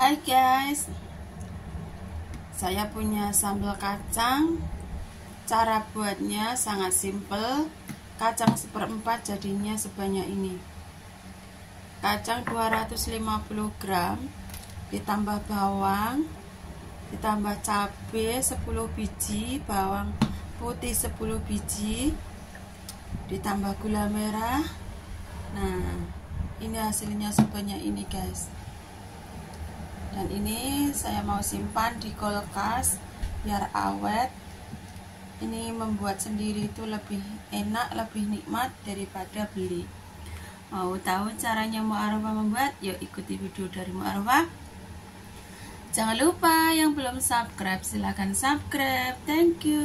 Hai guys, saya punya sambal kacang. Cara buatnya sangat simple. Kacang 1/4 jadinya sebanyak ini. Kacang 250 gram, ditambah bawang, ditambah cabai 10 biji, bawang putih 10 biji, ditambah gula merah. Nah, ini hasilnya sebanyak ini guys. Dan ini saya mau simpan di kulkas biar awet. Ini membuat sendiri itu lebih enak, lebih nikmat daripada beli. Mau tahu caranya Mu'arrafah membuat? Yuk ikuti video dari Mu'arrafah. Jangan lupa yang belum subscribe silahkan subscribe. Thank you.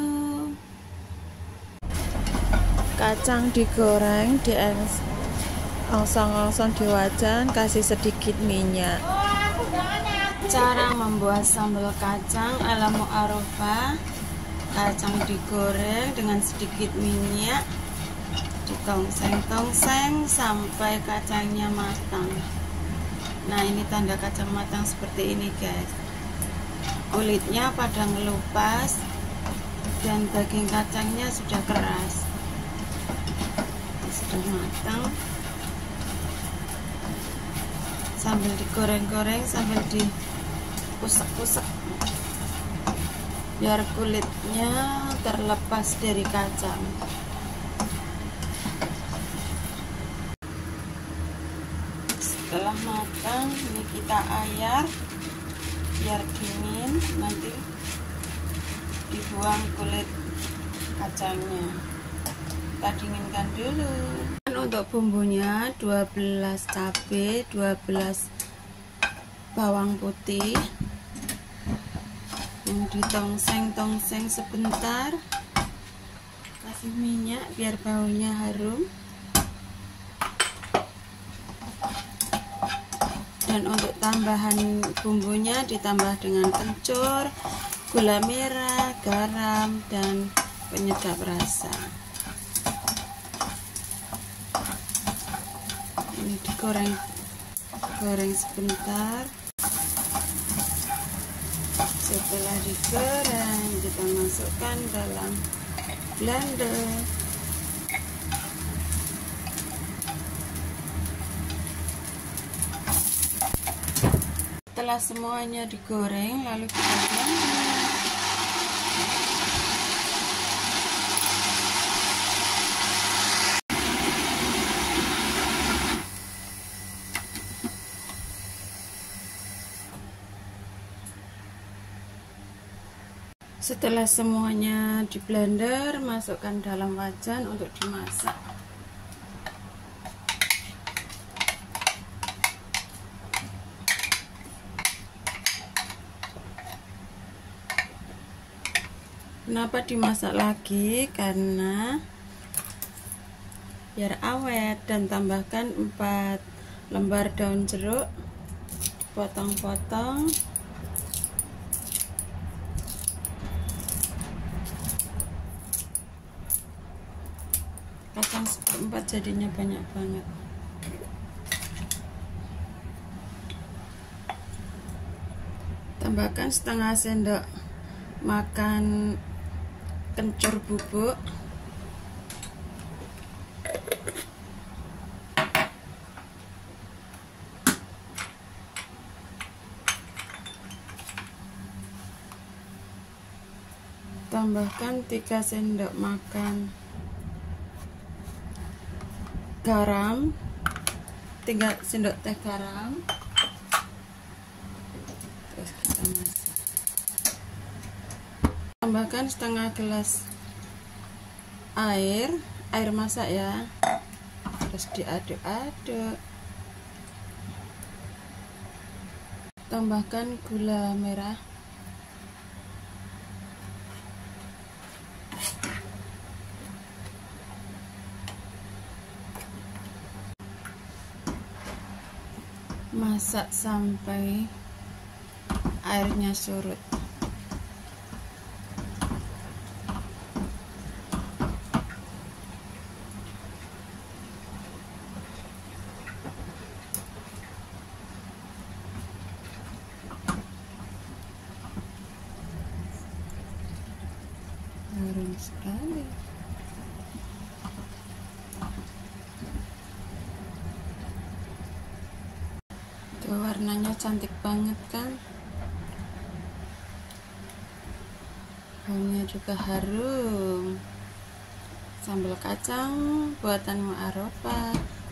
Kacang digoreng, ongsong-ongsong di wajan, kasih sedikit minyak. Cara membuat sambal kacang ala Mu'arrafah: kacang digoreng dengan sedikit minyak, ditongseng-tongseng sampai kacangnya matang. Nah, ini tanda kacang matang seperti ini guys. Kulitnya pada ngelupas dan daging kacangnya sudah keras, sudah matang. Sambil digoreng-goreng, sambil diusek-usek biar kulitnya terlepas dari kacang. Setelah matang, ini kita ayak biar dingin, nanti dibuang kulit kacangnya. Kita dinginkan dulu. Untuk bumbunya 12 cabai, 12 bawang putih yang ditongseng-tongseng sebentar, kasih minyak biar baunya harum. Dan untuk tambahan bumbunya ditambah dengan kencur, gula merah, garam, dan penyedap rasa. Ini digoreng sebentar. Setelah digoreng, kita masukkan dalam blender. Setelah semuanya digoreng, lalu kita blender. Setelah semuanya di blender, masukkan dalam wajan untuk dimasak. Kenapa dimasak lagi? Karena biar awet. Dan tambahkan 4 lembar daun jeruk, potong-potong. Kacang 1/4 jadinya banyak banget. Tambahkan setengah sendok makan kencur bubuk, tambahkan 3 sendok makan garam, 3 sendok teh garam. Terus kita masak. Tambahkan setengah gelas air masak ya. Terus diaduk-aduk. Tambahkan gula merah. Masak sampai airnya surut. Harum sekali. Tuh, warnanya cantik banget kan? Baunya juga harum. Sambal kacang buatan Arafah.